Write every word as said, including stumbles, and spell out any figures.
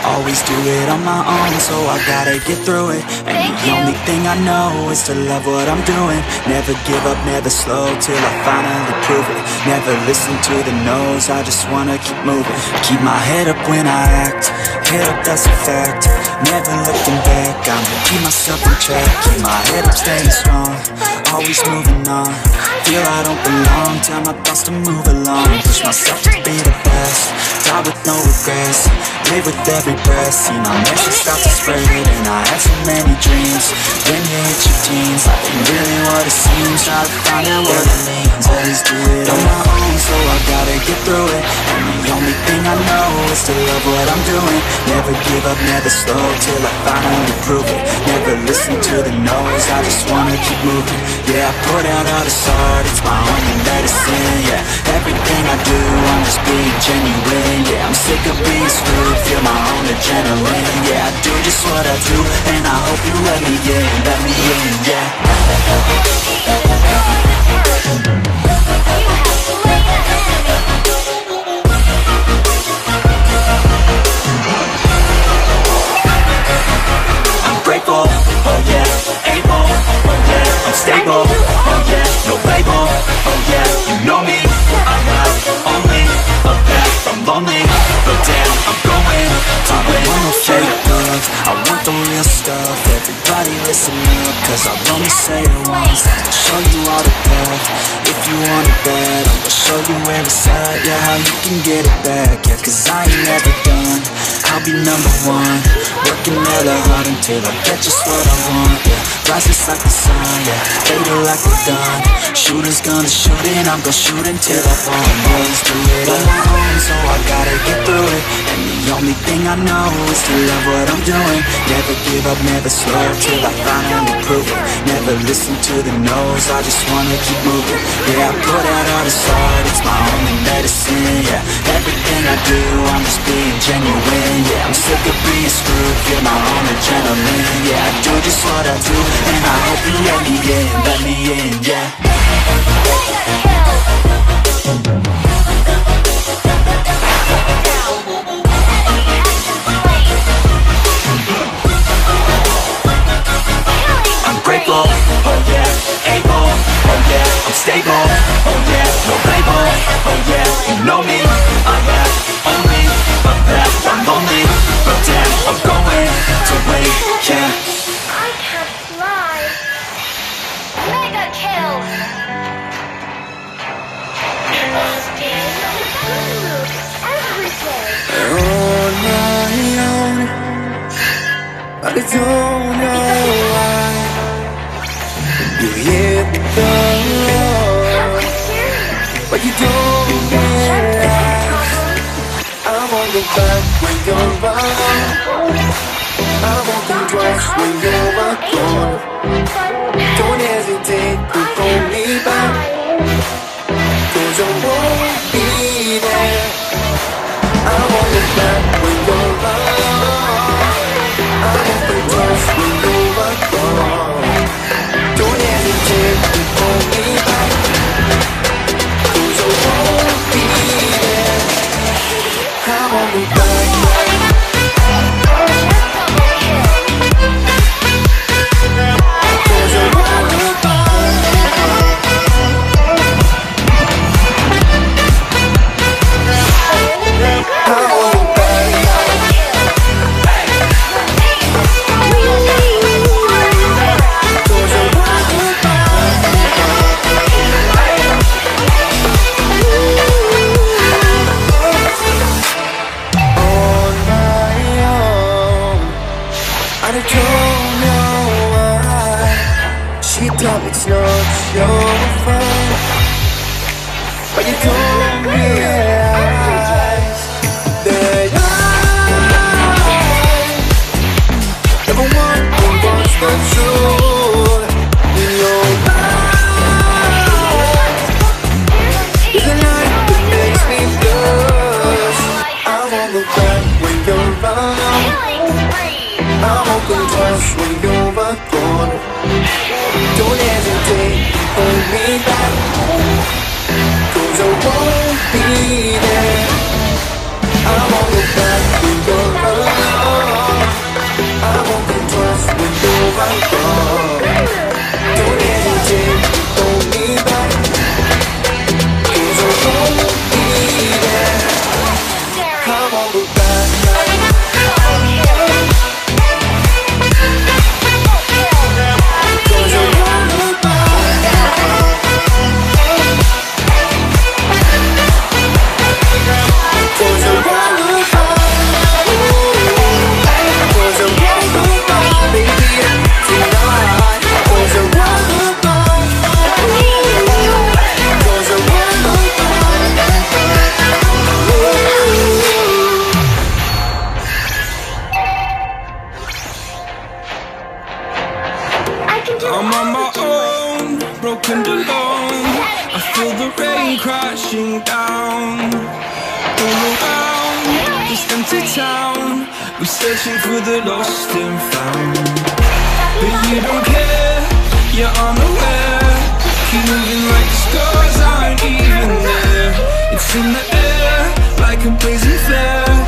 Always do it on my own, so I gotta get through it. And the only thing I know is to love what I'm doing. Never give up, never slow, till I finally prove it. Never listen to the no's, I just wanna keep moving. Keep my head up when I act, head up, that's a fact. Never looking back, I'ma keep myself in track. Keep my head up, staying strong, always moving on. Feel I don't belong, tell my thoughts to move along. Push myself to be the best, die with no regrets. Live with every breath, see my message start to spread. And I had so many dreams, when you hit your teens, life ain't really what it seems. Try to find out what it means, always do it on my own, so I gotta get through it. And the only thing I know is to love what I'm doing. Never give up, never slow, till I finally prove it. Never listen to the no's, I just wanna keep moving. Yeah, I put out all this art, it's my only medicine. Yeah, everything I do, I'm just being genuine. Yeah, I'm sick of being screwed, feel my own adrenaline. Yeah, I do just what I do, and I hope you let me in, let me in, yeah. I'm grateful, oh yeah, able, oh yeah, I'm stable, oh yeah, no label, oh yeah, you know me, I have only a path from lonely, but damn, I'm going to win. I want no fake love, I want the real stuff. Everybody listen up, cause I'll only say it once. I'll show you all the path, if you want it bad. I'm gonna show you where it's at, yeah, how you can get it back. Yeah, cause I ain't never done, I'll be number one. Working hella hard until I get just what I want, yeah. Rises like the sun, yeah, fatal like a gun. Shooters gonna shoot and I'm gonna shoot until I fall. Always do it on my own, so I gotta get through it. And the only thing I know is to love what I'm doing. Never give up, never slow, till I finally prove it. Never listen to the no's, I just wanna keep moving. Yeah, I put out all this art, it's my only medicine. Yeah, everything I do, I'm just being genuine. Yeah, I'm sick of being screwed, feel my own adrenaline. Yeah, I do just what I do, and I hope you let me in, let me in, yeah. I'm grateful, oh yeah, able, oh yeah, I'm stable, oh yeah, no label, oh yeah, you know me, I have only a path, I'm lonely, but damn, I'm going to win, yeah. I can't fly. Mega kill. On my own, but I don't know why. You hit the road, but you don't realize I won't look back when you're wrong. I won't think twice when you're gone. Don't hesitate to hold me back, cause I won't be there. I won't look back when you're wrong. I won't think twice when you're gone. Don't hesitate to hold me back, cause I won't be there. I won't look back. It's not your fault, but you don't realize that I never want to watch the truth in your eyes. It's a light that makes me blush. I won't look back when you're around. I won't think twice when you're gone. Don't hesitate, hold me back, cause I won't be there. I won't look back when you're around. falling down. All around this empty town, we're searching for the lost and found. But you don't care, you're unaware. Keep moving like the stars aren't even there. It's in the air, like a blazing flare.